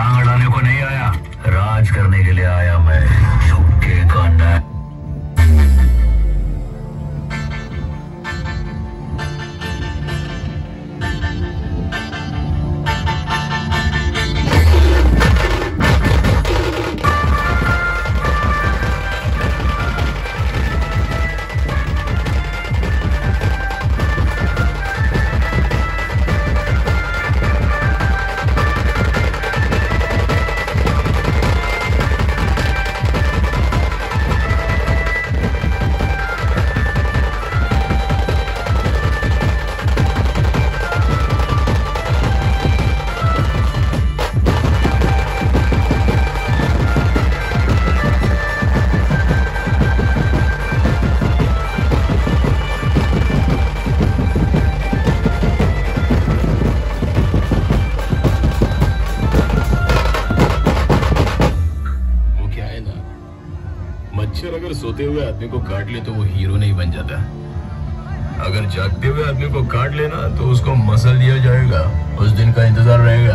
टांग अड़ाने को नहीं आया, राज करने के लिए आया मैं। झुकेगा न। अगर सोते हुए आदमी को काट ले तो वो हीरो नहीं बन जाता। अगर जागते हुए आदमी को काट लेना तो उसको मसल दिया जाएगा। उस दिन का इंतजार रहेगा।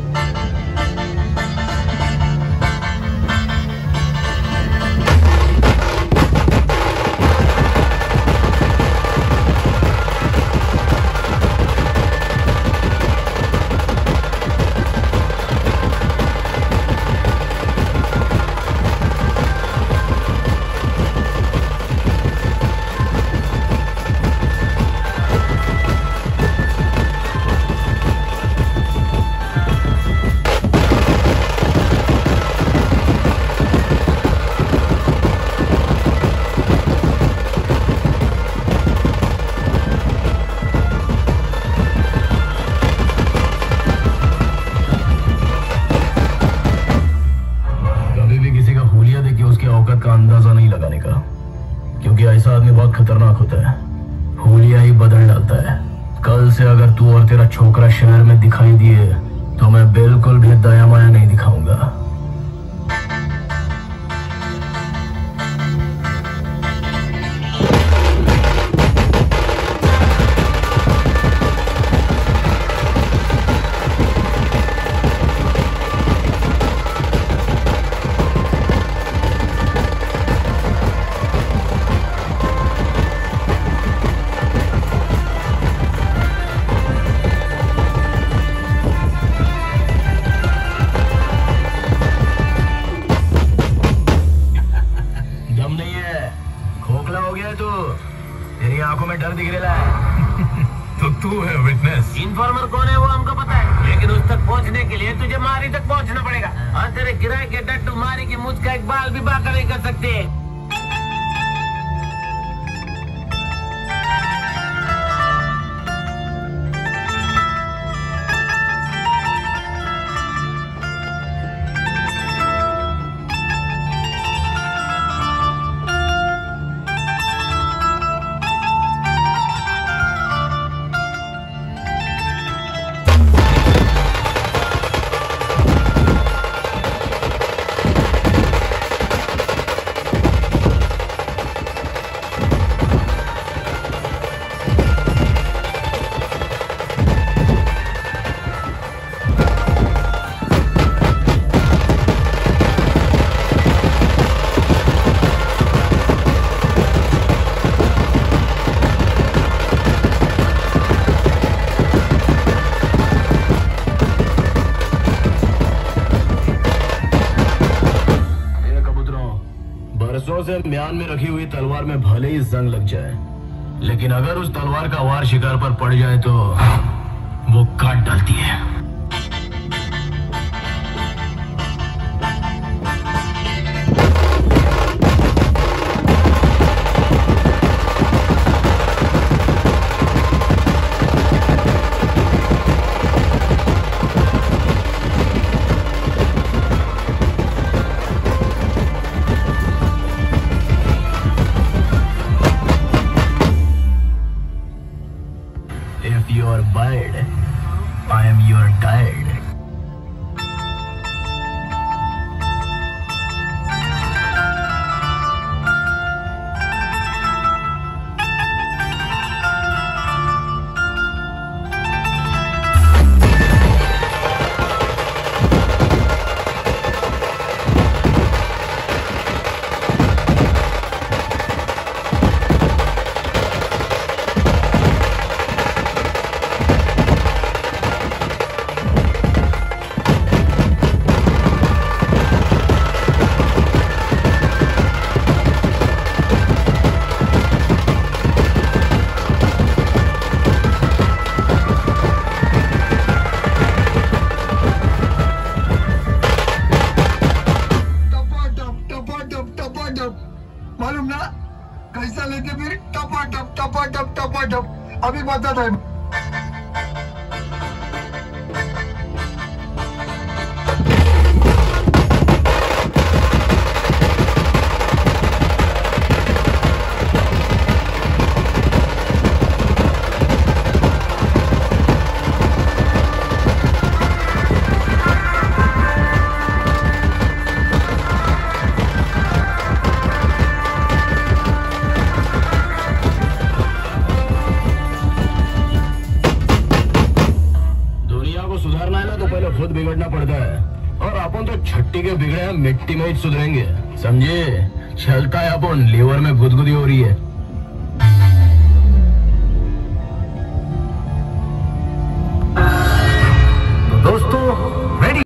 अंदाजा नहीं लगाने का, क्योंकि ऐसा आदमी बहुत खतरनाक होता है। हुलिया ही बदल डालता है। कल से अगर तू और तेरा छोकरा शहर में दिखाई दिए तो मैं बिल्कुल भी दया माया नहीं दिखाऊंगा। खोखला हो गया तू, तेरी आंखों में डर दिख रहा है। तो तू है विटनेस। इन्फॉर्मर कौन है वो हमको पता है, लेकिन उस तक पहुंचने के लिए तुझे मारी तक पहुंचना पड़ेगा। और तेरे किराए के डट्टू मारी की मुझ का एक बाल भी बाका नहीं कर सकते। बरसों से म्यान में रखी हुई तलवार में भले ही जंग लग जाए, लेकिन अगर उस तलवार का वार शिकार पर पड़ जाए तो वो काट डालती है। If you're bird, I am your अभी बताता है। खुद बिगड़ना पड़ता है और अपन तो छट्टी के बिगड़े हैं, मिट्टी में ही सुधरेंगे, समझे? चलता है अपन, लीवर में गुदगुदी हो रही है।